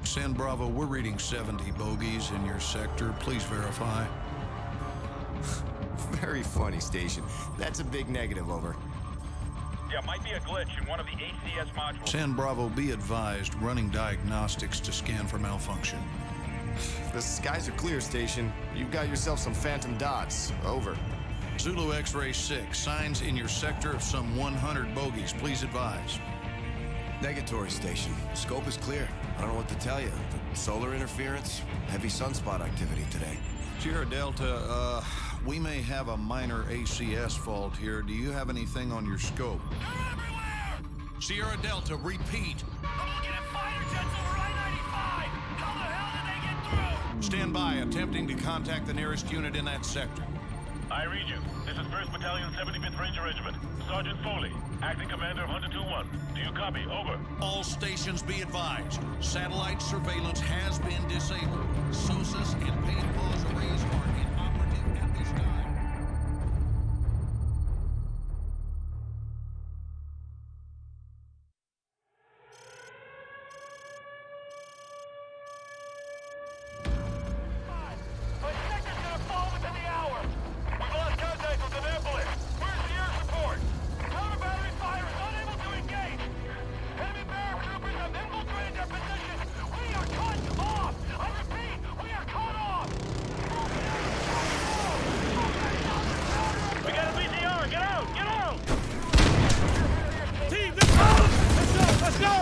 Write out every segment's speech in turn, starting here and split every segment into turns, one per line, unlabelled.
San Bravo, we're reading 70 bogeys in your sector. Please verify.
Very funny, Station. That's a big negative, over.
Yeah, might be a glitch in one of the ACS modules.
San Bravo, be advised, running diagnostics to scan for malfunction.
The skies are clear, Station. You've got yourself some phantom dots. Over.
Zulu X-Ray 6, signs in your sector of some 100 bogeys. Please advise.
Negatory, Station. Scope is clear. I don't know what to tell you. Solar interference, heavy sunspot activity today.
Sierra Delta, we may have a minor ACS fault here. Do you have anything on your scope?
They're everywhere!
Sierra Delta, repeat.
I'm looking at fighter jets over I-95! How the hell did they get through?
Stand by, attempting to contact the nearest unit in that sector.
I read you. This is 1st Battalion, 75th Ranger Regiment. Sergeant Foley, acting commander of Hunter 2-1. Do you copy? Over.
All stations be advised. Satellite surveillance has been disabled. SOSUS and paid pause arrays are inoperative at this time.
My sector's gonna fall within the hour! We've lost contact with the Nebulis! Where's the air support? Counter battery fire is unable to engage! Enemy paratroopers have infiltrated their position! We are cut off! I repeat, we are cut off!
We got a BTR! Get out! Get out!
Team, let's go! Let's go! Let's go!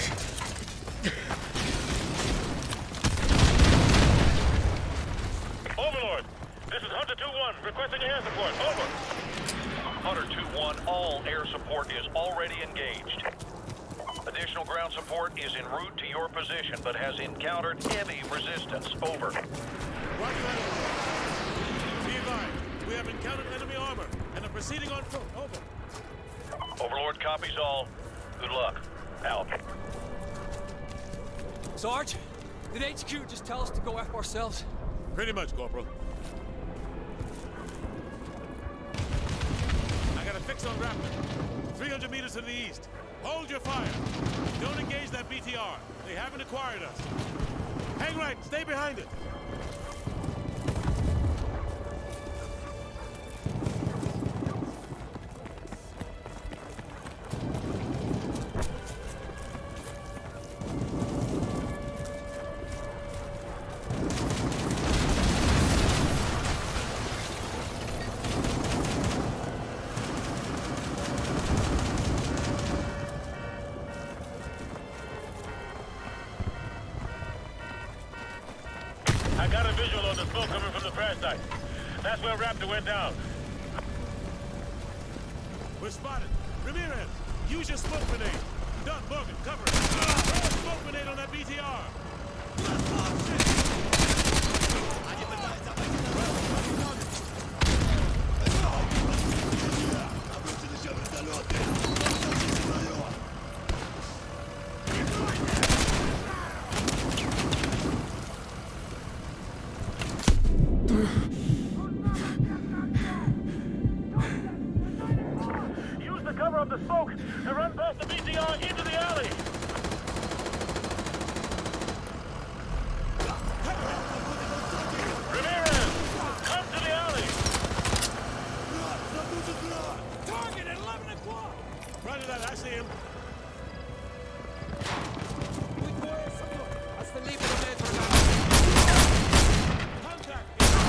Overlord, this is Hunter 2-1, requesting air support. Over. Hunter 2-1, all air support is already engaged. Additional ground support is en route to your position, but has encountered heavy resistance. Over.
Roger that. Be advised, we have encountered enemy armor and are proceeding on foot. Over.
Overlord copies all. Good luck. Out.
Sarge, did HQ just tell us to go F ourselves?
Pretty much, Corporal. I got a fix on Raptor. 300 meters to the east. Hold your fire. Don't engage that BTR. They haven't acquired us. Hang right. Stay behind it.
I got a visual on the smoke coming from the crash site. That's where Raptor went down.
We're spotted. Ramirez, use your smoke grenade. Doug, Morgan, cover it. Throw a smoke grenade on that BTR.
Use the cover of the smoke to run past the BTR into the alley. Ramirez, come to the alley.
Target at 11 o'clock. Roger that. I see him. Contact.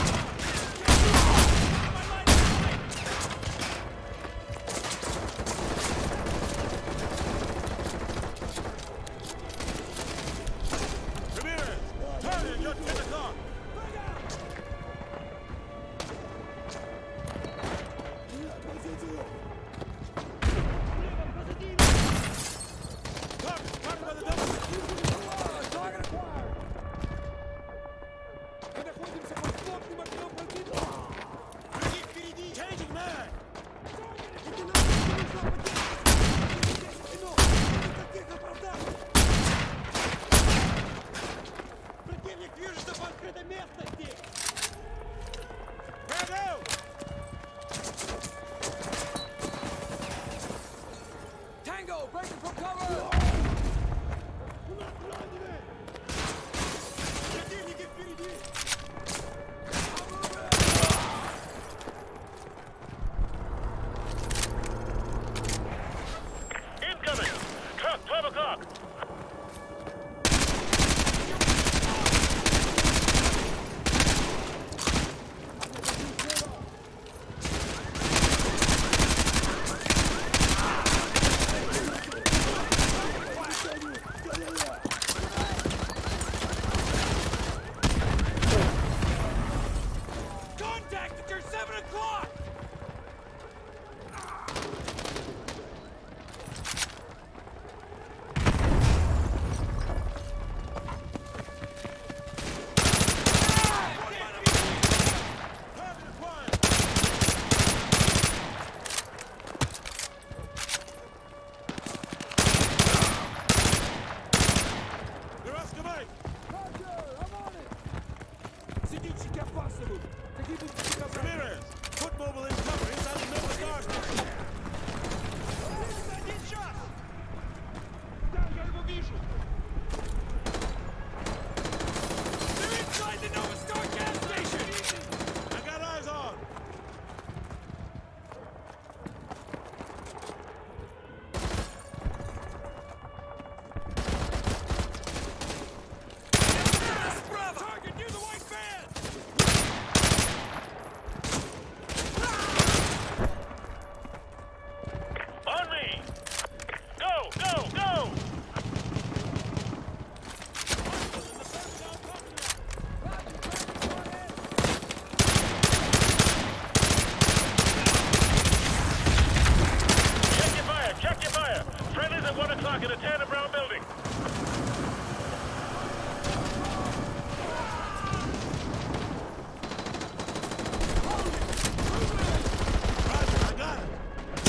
Ramirez, target just 10 o'clock. Target by the double.
Target acquired!
Changing mag. Bravo!
Tango, breaking for cover!
Incoming! Truck, 12 o'clock!
Contact at your 7 o'clock!
Ramirez, put mobile in cover inside the middle of the garden.
They're inside the Nova Star gas station!
I got eyes on.
Target near the white van!
On me! Go, go, go! Check your fire, check your fire! Friendly's at 1 o'clock in the Tanner Brown building.
Roger, I got it.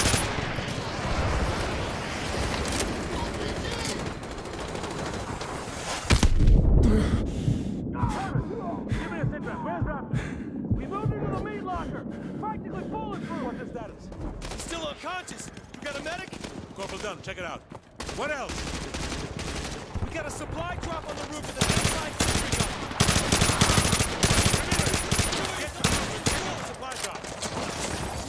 Give me a sit rep. Where's Raptor? We moved into the meat locker. Practically bulletproof. What's his status?
He's still unconscious. You got a medic? Corporal Dunn, check it out. What else?
We got a supply drop on the roof of the outside sentry gun.
Get to the supply drop.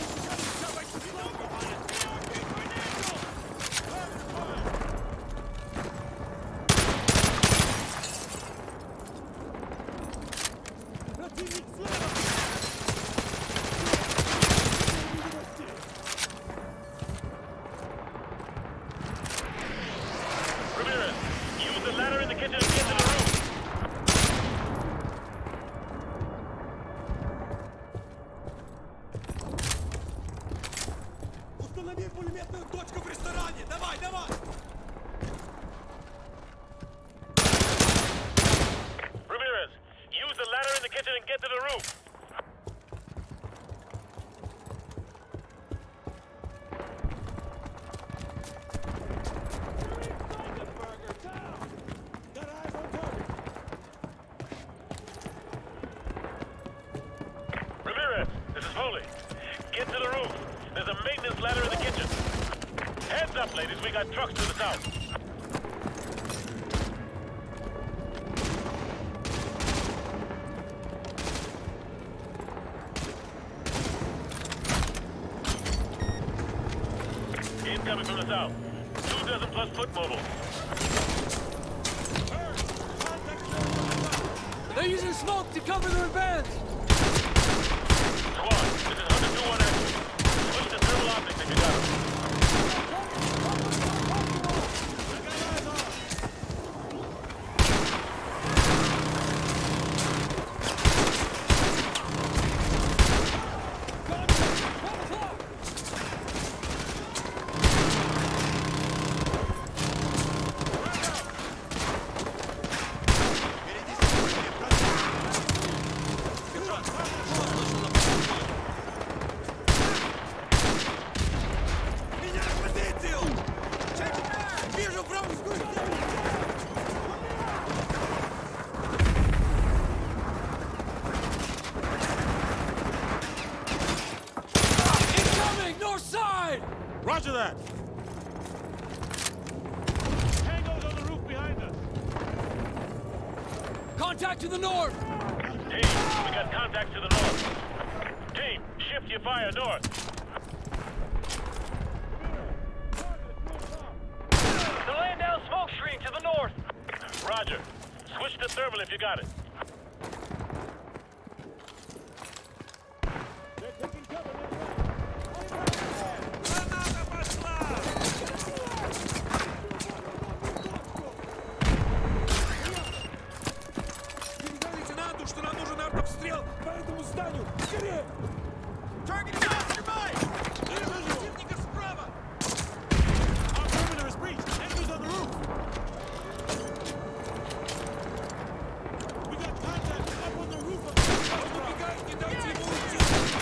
Ramirez, use the ladder in the kitchen and get to the roof.
Установи пулеметную точку в ресторане! Давай, давай!
Ramirez, use the ladder in the kitchen and get to the roof.
Got eyes on target.
Ramirez, this is Foley. Get to the roof. There's a maintenance ladder in the kitchen. Heads up, ladies. We got trucks to the south. Incoming from the south. 2 dozen plus foot mobile.
They're using smoke to cover their advance!
Squad, this is Hunter 2-1 action. Switch to thermal optics if you got them.
Roger that! Tango's on the roof behind us.
Contact to the north!
Team, we got contact to the north. Team, shift your fire north.
They're laying down smoke screen to the north.
Roger. Switch to thermal if you got it.
Передай лейтенанту, что нам нужен артобстрел по этому зданию! Скорее! Target mastermind! Противника справа!
Our perimeter is breached. Enemies on the roof. We got contact up on the roof of the restaurant.
Убегает, не дайте ему уйти!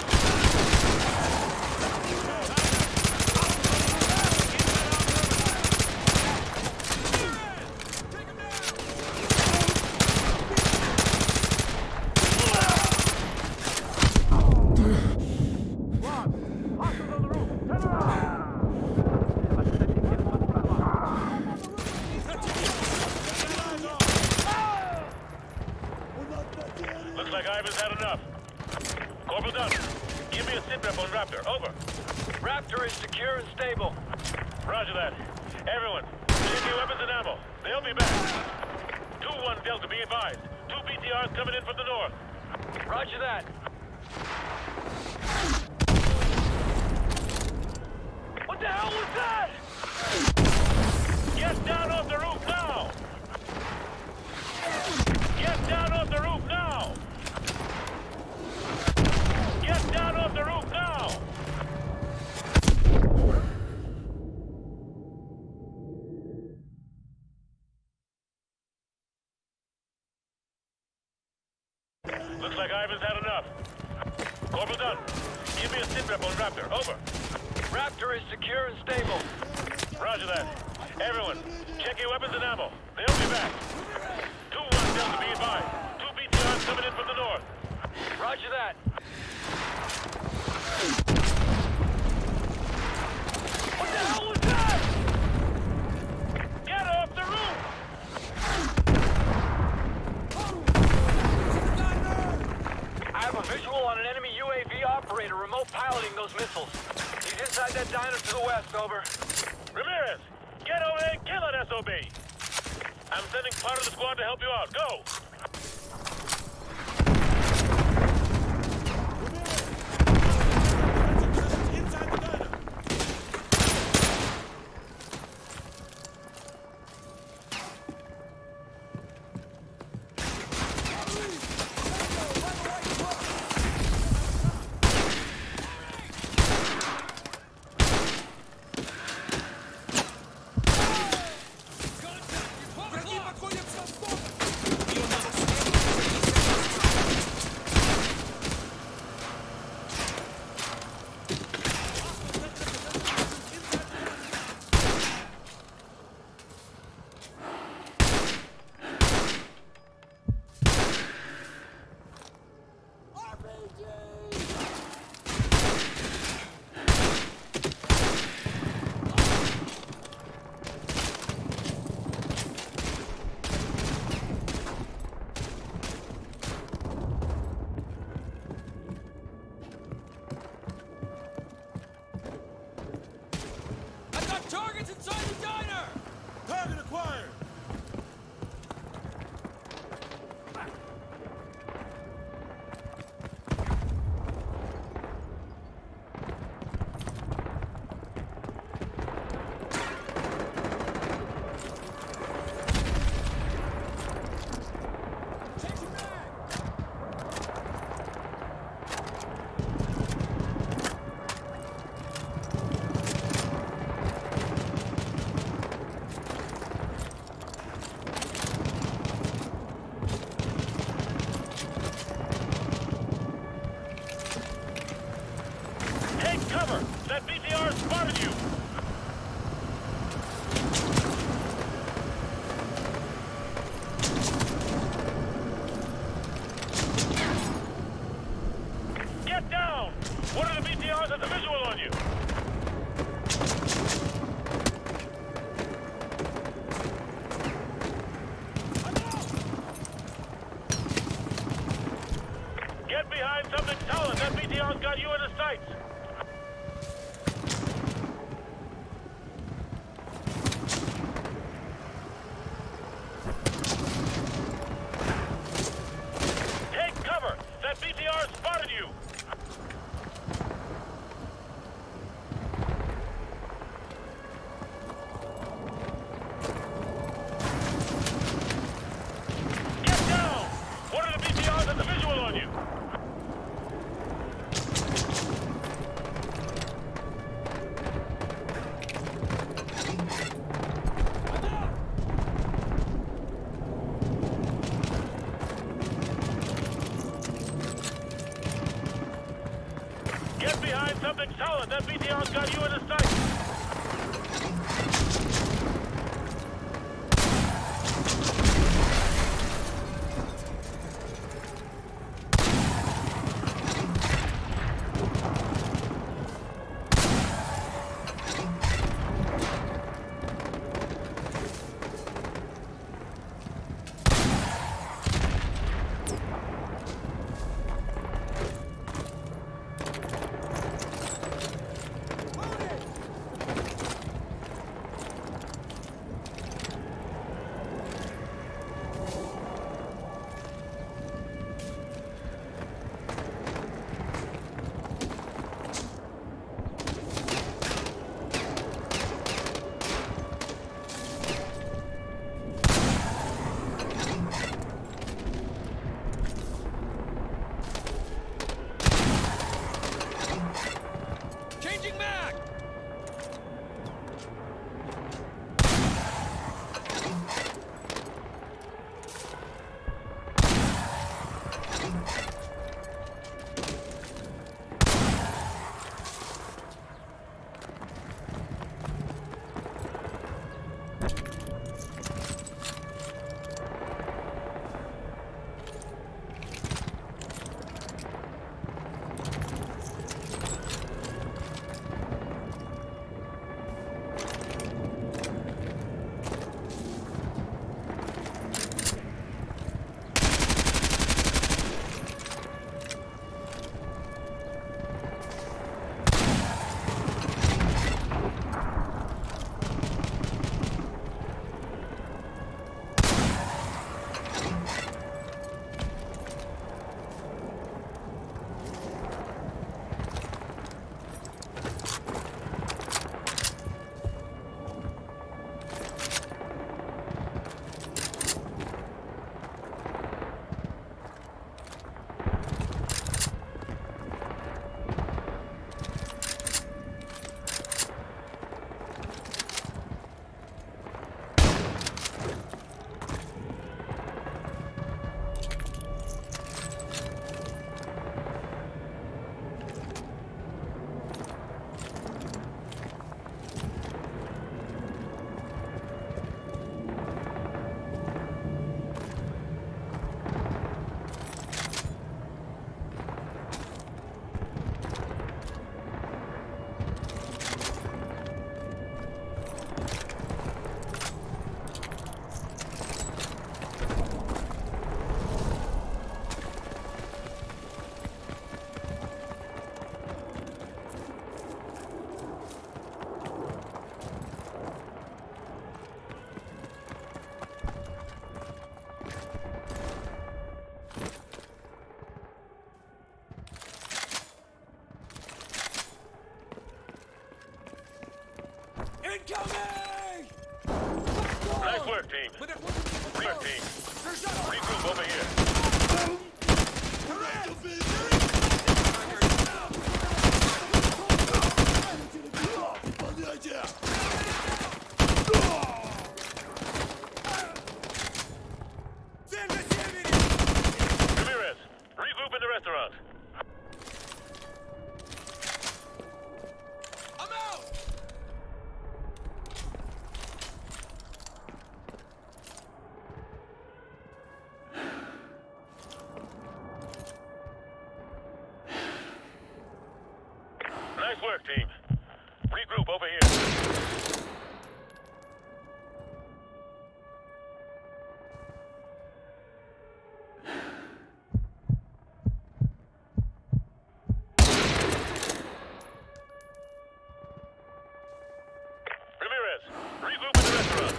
Looks like Ivan's had enough. Corporal Dunn, give me a sit rep on Raptor. Over.
Raptor is secure and stable.
Roger that. Everyone, check your weapons and ammo. They'll be back. 2-1 Delta, be advised. 2 BTRs coming in from the north.
Roger that. What the hell was that?
Get down off the roof now! Get down off the roof now! Get down off the roof now! Looks like Ivan's had enough. Corporal Dunn, give me a sit rep on Raptor. Over.
Raptor is secure and stable.
Roger that. Everyone, check your weapons and ammo. They'll be back. 2-1 Delta, be advised. 2 BTRs coming in from the north.
Roger that. What the hell was that?
Get off the roof!
I have a visual on an enemy UAV operator remote piloting those missiles. He's inside that diner to the west, over.
Ramirez, get over there and kill that SOB! I'm sending part of the squad to help you out. Go!
Inside the diner.
Враги подходят со спорта!
Everything's solid. That BTR's got you in his sight.
Incoming!
Nice work, team. Work, team. Regroup over here. Ramirez, regroup in the restaurant.
I'm out!
Nice work, team. Regroup over here. Ramirez, regroup in the restaurant.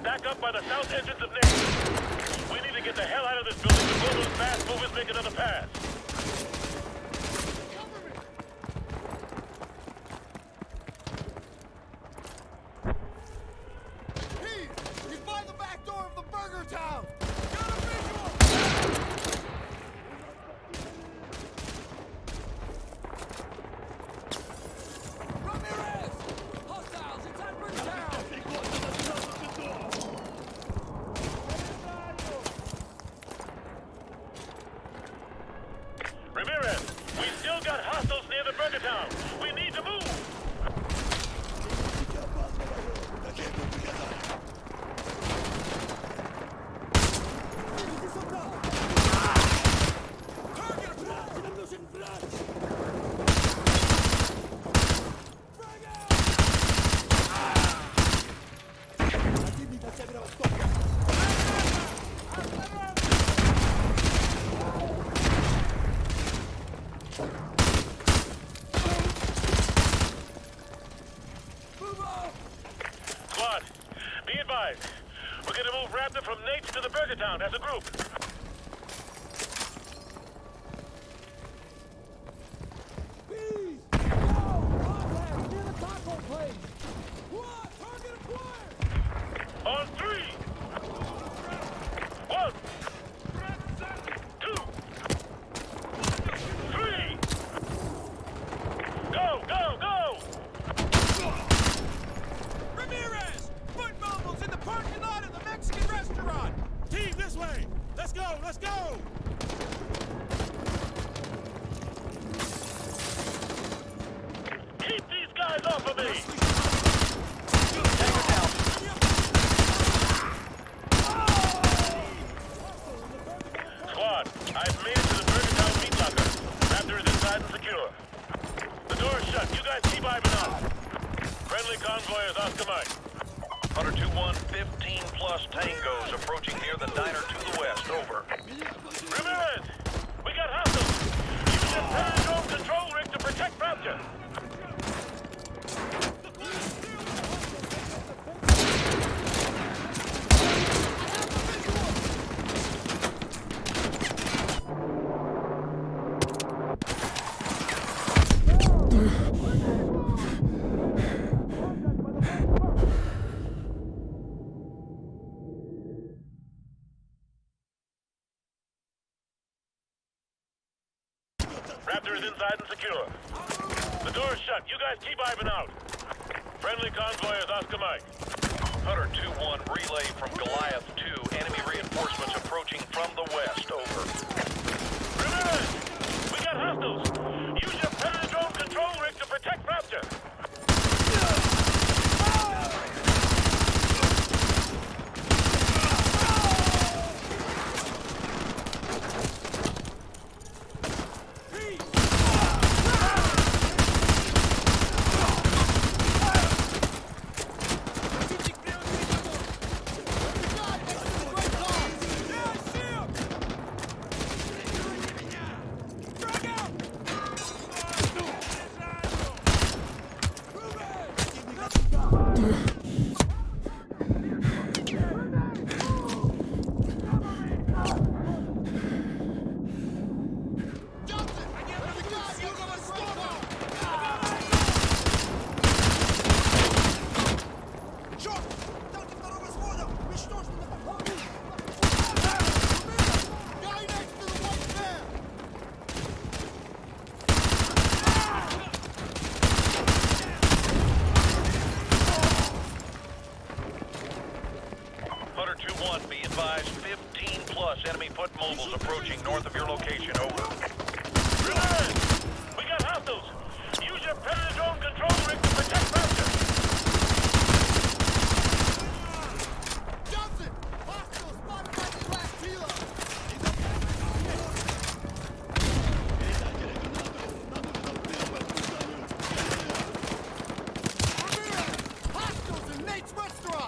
Stack up by the south entrance of Nate. We need to get the hell out of this building before those fast movers make another pass.
He's by the back door of the Burger Town!
Got a visual! Ramirez! Hostiles inside Burger Town!
Ramirez, we still got hostiles near the Burger Town. We need to move.
Target! Нам нужен врач! Противник на северо-востоке!
Squad, be advised. We're going to move Raptor from Nate's to the Burger Town as a group.
Bees! Go! Contact near the taco place! What? Target acquired!
On 3. 1, 2, 3. Go, go, go!
Ramirez! Foot mobiles in the parking lot of the Mexican restaurant!
Team, this way! Let's go, let's go! Keep these guys off of me! Squad, I've made it to the Burger Town meat locker. Raptor is inside and secure. The door is shut. You guys keep Ivan out. Friendly convoy is Oscar Mike.
Hunter 2-1, 15 plus tangos approaching near the diner to the west. Over.
Ramirez! We got hostiles! Use your Peridrome control rig to protect Raptor! Raptor is inside and secure. The door is shut. You guys keep Ivan out. Friendly convoy is Oscar Mike.
Hunter 2-1, relay from Goliath 2. Enemy reinforcements approaching from the west. Over.
Ramirez! We got hostiles! Use your Peridrome control rig to protect Raptor!
Hunter 2-1, be advised, 15 plus enemy foot mobiles approaching north of your location. Over.
Ramirez! We got hostiles! Use your Peridrome control rig to protect Raptor!
Johnson! Hostile spotted by the last helo! Ramirez! Hostiles in Nate's restaurant!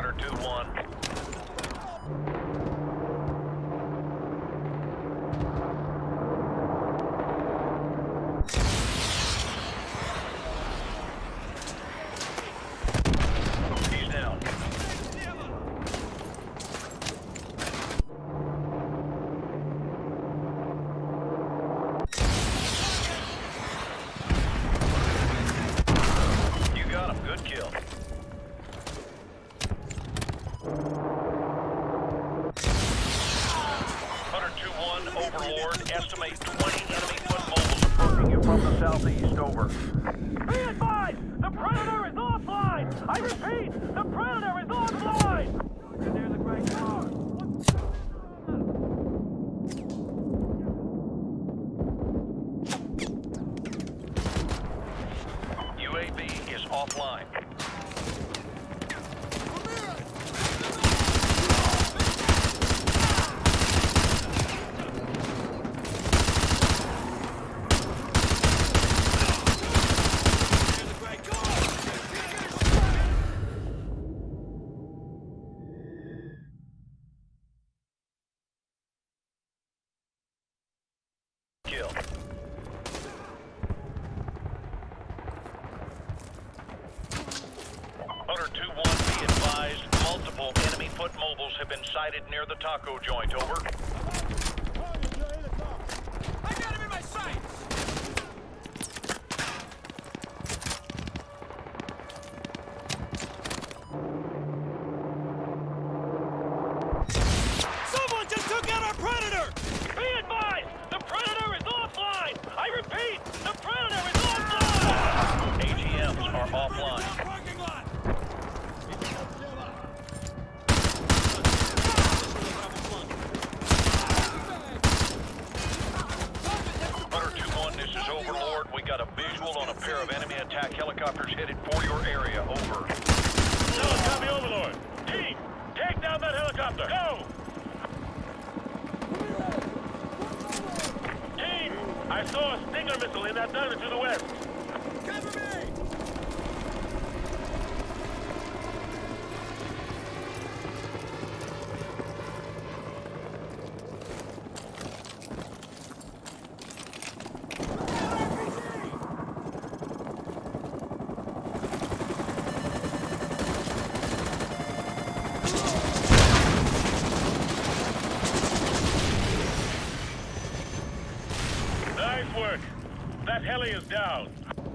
Hunter 2-1. He's down. You got him. Good kill. Hunter 2-1, Overlord. Estimate 20 enemy foot mobiles approaching you from the southeast. Over.
Be advised! The Predator is offline! I repeat, the Predator is offline! Near the Great Car.
UAV is offline. Kill. Hunter 2-1, be advised, multiple enemy foot mobiles have been sighted near the taco joint. Over.
I got him in my sights! Someone just took out our Predator!
Be advised! The Predator is offline! I repeat, the Predator is offline!
AGMs are offline.
Parking lot!
Hunter 2-1, this is Overlord. We got a visual on a pair of enemy attack helicopters headed for your area. Over.
Solid copy, Overlord. Team, take down that helicopter. Go! Team, I saw a Stinger missile in that diamond to the west.
Cover me!
Nice work. That heli is down.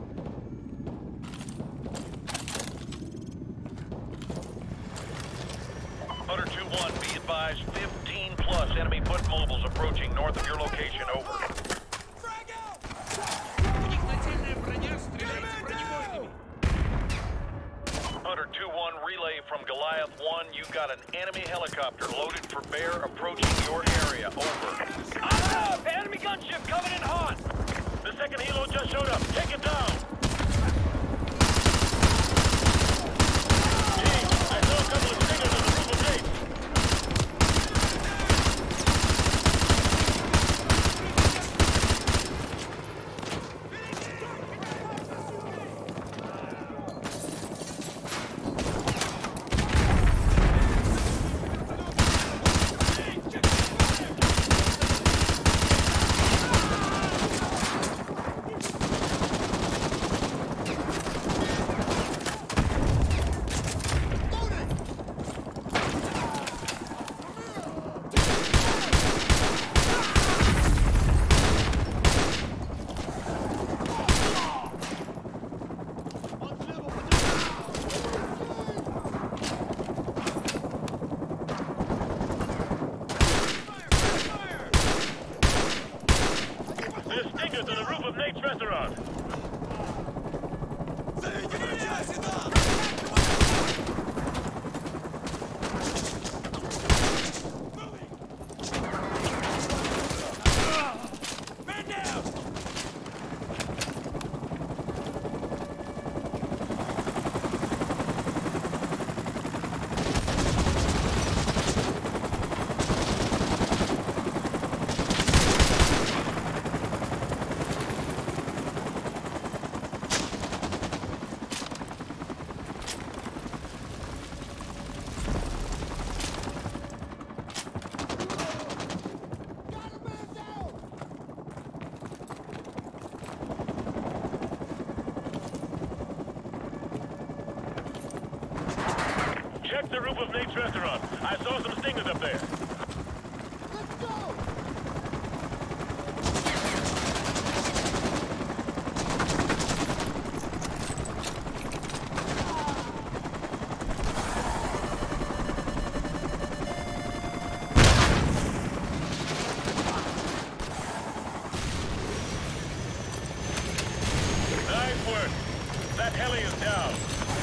Hunter 2-1, be advised, 15 plus enemy foot mobiles approaching north of your location. Over.
Frag out!
У них нательная броня, стреляет бронебойными.
Hunter 2-1, relay from Goliath 1. You got an enemy helicopter loaded for bear approaching your area. Over.
Ah! Enemy gunship coming in hot!
The second helo just showed up. Take it down. Team, I saw a couple of Stingers on the roof of gates. There's Stingers on the roof of Nate's restaurant.
Man down!
Check the roof of Nate's restaurant. I saw some stingers up there. Nice work. That heli is down.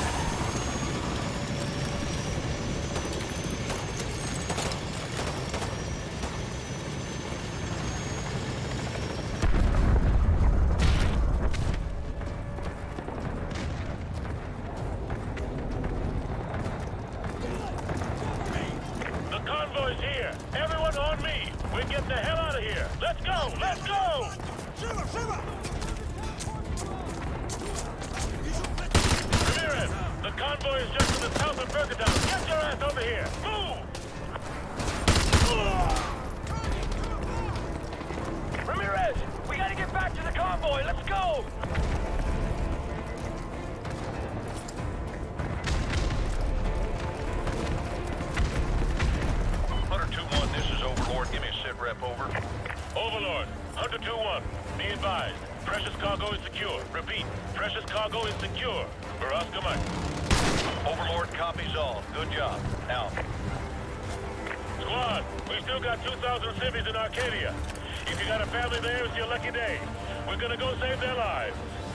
The convoy's here. Everyone on me. We're getting the hell out of here. Let's go. Let's go. Ramirez, the convoy is just to the south of Bergetown. Get your ass over here. Move.
Ramirez, we gotta get back to the convoy. Let's go!
Hunter 2-1, this is Overlord. Give me a sit rep, over.
Overlord, Hunter 2-1. Be advised. Precious cargo is secure. Repeat, precious cargo is secure. For Oscar Mike.
Overlord copies all. Good job. Out.
Squad, we still got 2,000 civvies in Arcadia. If you got a family there, it's your lucky day. We're gonna go save their lives.